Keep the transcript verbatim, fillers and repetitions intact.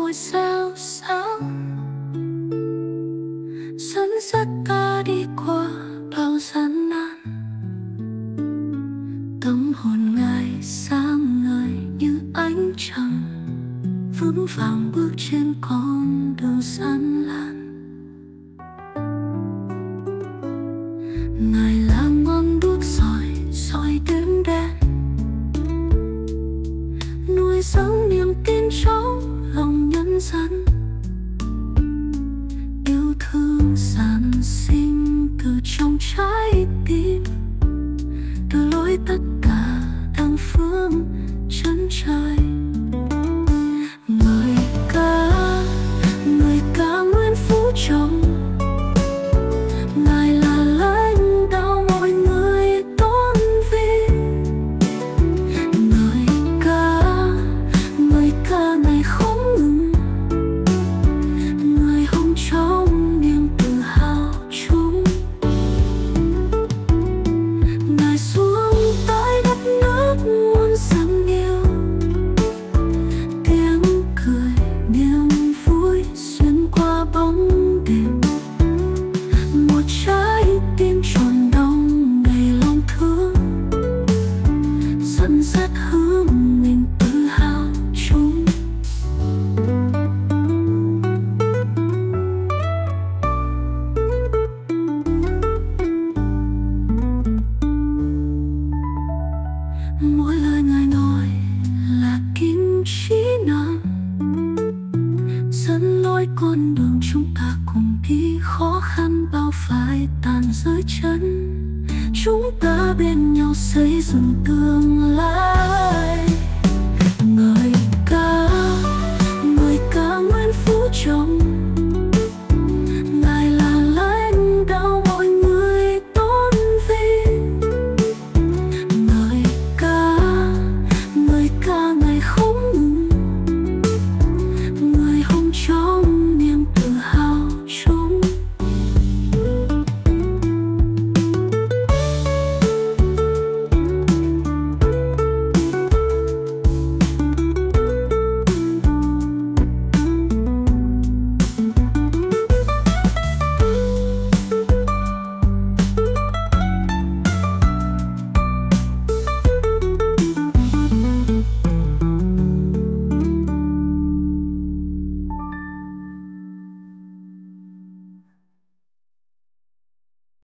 ngôi sao sáng dẫn dắt ta đi qua bao gian nan. Tâm hồn Ngài sáng ngời như ánh trăng, vững vàng bước trên con đường gian lan. Ngài là ngọn đuốc soi soi đêm đen, nuôi dưỡng niềm tin trong lòng nhân dân. Yêu thương giản sinh từ trong trái tim, đưa lối tất cả đàng phương chân trời. Người ca, người ca nguyên phú trọng, Ngài là lãnh đạo mọi người tôn vinh. Người ca, người ca Ngài không ngừng, người hùng trong niềm tự hào chung. Ngài xuống tới đất nước muôn dặm yêu, tiếng cười niềm vui xuyên qua bóng đêm. Một trái tim tròn đông đầy lòng thương, dẫn dắt hướng mình tự hào chung. Mỗi lời Ngài nói là kim chỉ nam, dẫn lối con đường chúng ta cùng đi. Khó khăn bao phải tàn dưới chân, chúng ta bên nhau xây dựng tương lai.